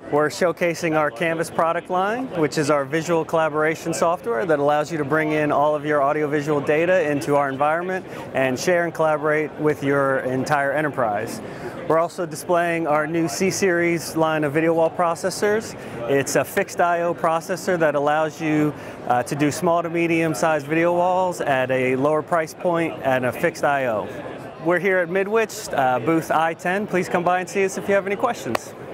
We're showcasing our Canvas product line, which is our visual collaboration software that allows you to bring in all of your audiovisual data into our environment and share and collaborate with your entire enterprise. We're also displaying our new C-Series line of video wall processors. It's a fixed I/O processor that allows you to do small to medium sized video walls at a lower price point and a fixed I/O. We're here at Midwich, booth I-10. Please come by and see us if you have any questions.